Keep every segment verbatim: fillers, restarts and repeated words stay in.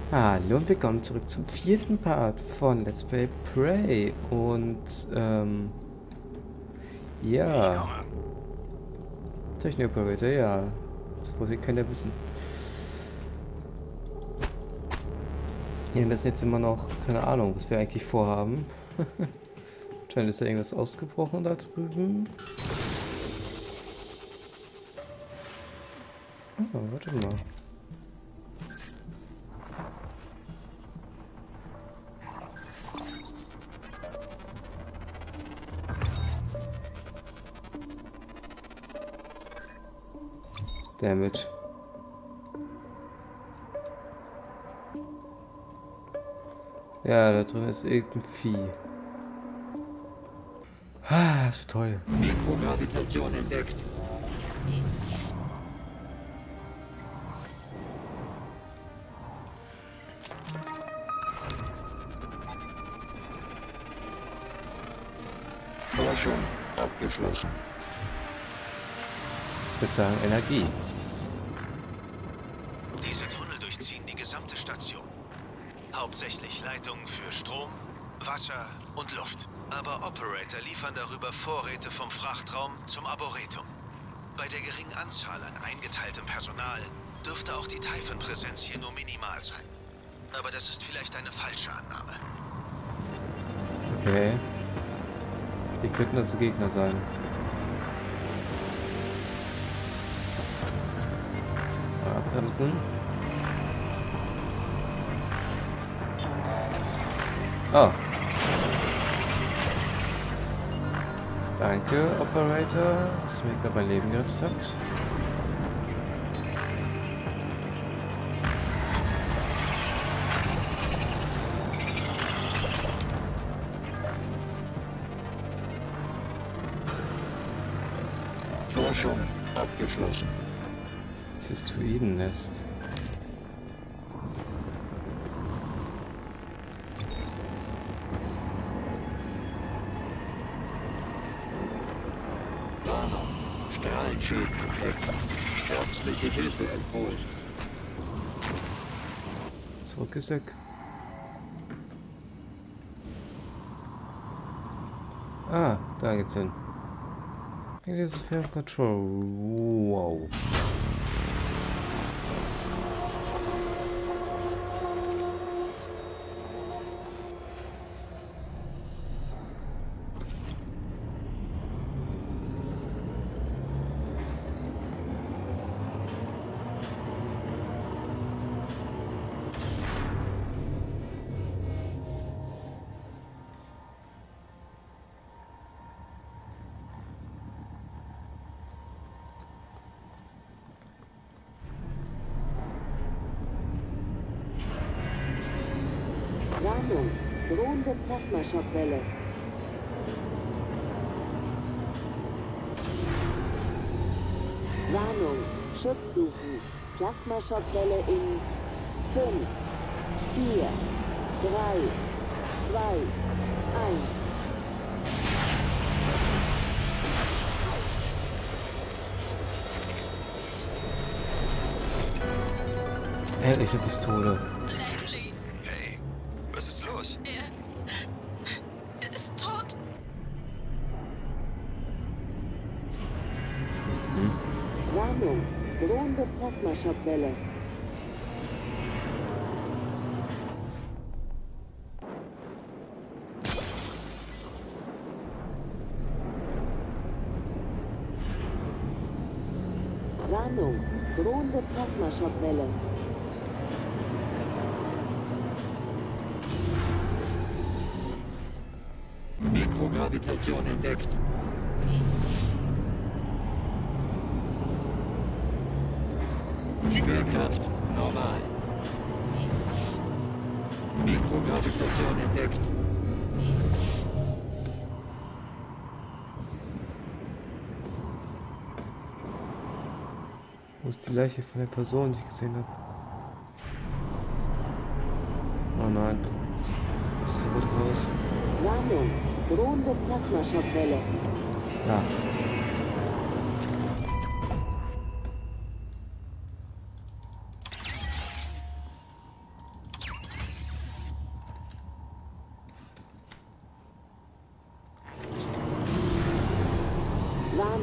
Hallo und willkommen zurück zum vierten Part von Let's Play Prey. Und, ähm, ja. Technik-Operator, ja. Das wollte keiner wissen. Ja, das ist jetzt immer noch, keine Ahnung, was wir eigentlich vorhaben. Scheint ist da irgendwas ausgebrochen da drüben. Oh, warte mal. Damit. Ja, da drin ist irgendein Vieh. Ah, ist toll. Mikrogravitation entdeckt. Forschung abgeschlossen. Ich würde sagen Energie. Diese Tunnel durchziehen die gesamte Station. Hauptsächlich Leitungen für Strom, Wasser und Luft. Aber Operator liefern darüber Vorräte vom Frachtraum zum Arboretum. Bei der geringen Anzahl an eingeteiltem Personal dürfte auch die Typhon-Präsenz hier nur minimal sein. Aber das ist vielleicht eine falsche Annahme. Okay. Die könnten also Gegner sein. Abbremsen. Oh. Danke, Operator, dass du mir gerade mein Leben gerettet habt. Forschung abgeschlossen. Cystoidennest. Warnung. Strahlenschäden entdeckt. Ärztliche Hilfe empfohlen. Zurück ist weg. Ah, da geht's hin. Hier ist Fair Control. Wow. Warnung, drohende Plasmaschockwelle. Warnung, Schutz suchen. Plasmaschockwelle in fünf, vier, drei, zwei, eins. Ehrliche Pistole. Hey, was ist los? Er ist tot. Warnung, drohende Plasmaschockwelle. Warnung, drohende Plasmaschockwelle. Mikrogravitation entdeckt. Schwerkraft normal. Mikrogravitation entdeckt. Wo ist die Leiche von der Person, die ich gesehen habe? Oh nein. Das ist so gut raus. Warnung, drohende Plasmaschockwelle. Ja.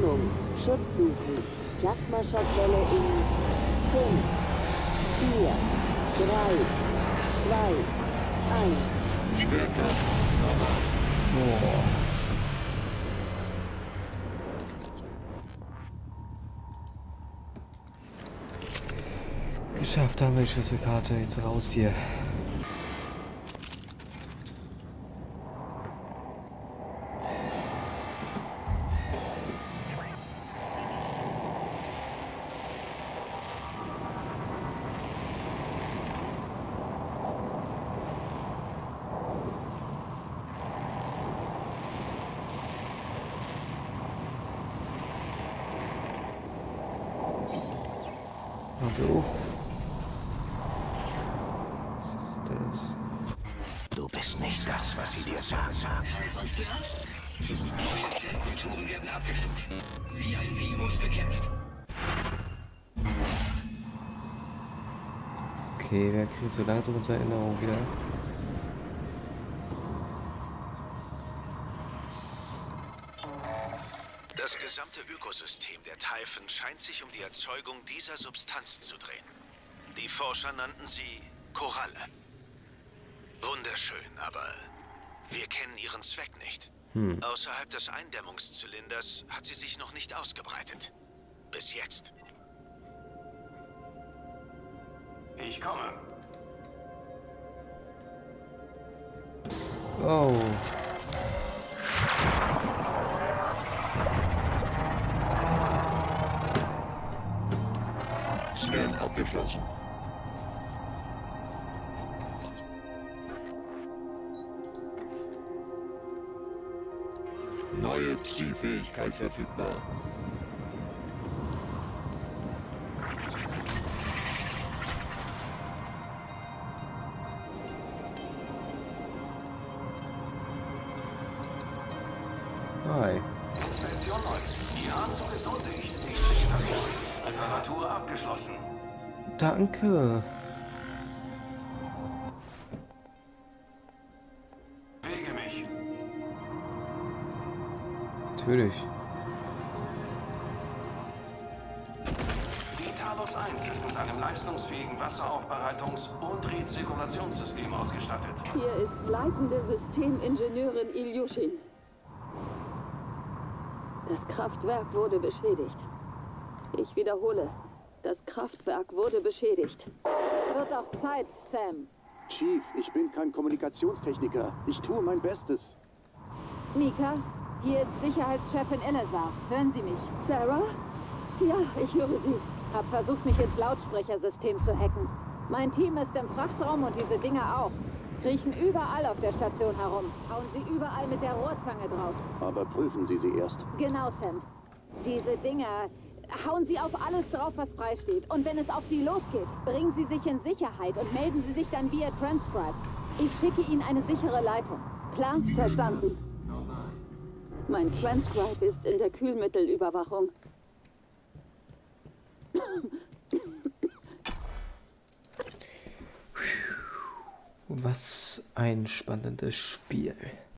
Warnung, Schutz suchen. Plasmaschockwelle in fünf, vier, drei, zwei, eins. Schwerkraft normal. Boah. Geschafft, haben wir die Schlüsselkarte. Jetzt raus hier. Also. Was ist das? Du bist nicht das, was sie dir sagen. Neue Zellkulturen werden abgestuft. Wie ein Virus bekämpft. Okay, wer kriegt so langsam unsere Erinnerung wieder? Das gesamte Ökosystem der Typhon scheint sich um die Erzeugung dieser Substanz zu drehen. Die Forscher nannten sie Koralle. Wunderschön, aber wir kennen ihren Zweck nicht. Hm. Außerhalb des Eindämmungszylinders hat sie sich noch nicht ausgebreitet. Bis jetzt. Ich komme. Oh. Scan abgeschlossen. Neue Zielfähigkeit verfügbar. Hi. Inspektion neu. Ihr Anzug ist undicht. Ich sehe das. Reparatur abgeschlossen. Danke. Wege mich. Natürlich. Die Talos eins ist mit einem leistungsfähigen Wasseraufbereitungs- und Rezirkulationssystem ausgestattet. Hier ist leitende Systemingenieurin Ilyushin. Das Kraftwerk wurde beschädigt. Ich wiederhole, das Kraftwerk wurde beschädigt. Wird auch Zeit, Sam. Chief, ich bin kein Kommunikationstechniker. Ich tue mein Bestes. Mika, hier ist Sicherheitschefin Eleazar. Hören Sie mich? Sarah? Ja, ich höre Sie. Hab versucht, mich ins Lautsprechersystem zu hacken. Mein Team ist im Frachtraum und diese Dinger auch. Kriechen überall auf der Station herum. Hauen sie überall mit der Rohrzange drauf. Aber prüfen Sie sie erst. Genau, Sam. Diese Dinger hauen sie auf alles drauf, was frei steht. Und wenn es auf sie losgeht, bringen sie sich in Sicherheit und melden sie sich dann via Transcribe. Ich schicke Ihnen eine sichere Leitung. Klar? Verstanden. Mein Transcribe ist in der Kühlmittelüberwachung. Was ein spannendes Spiel.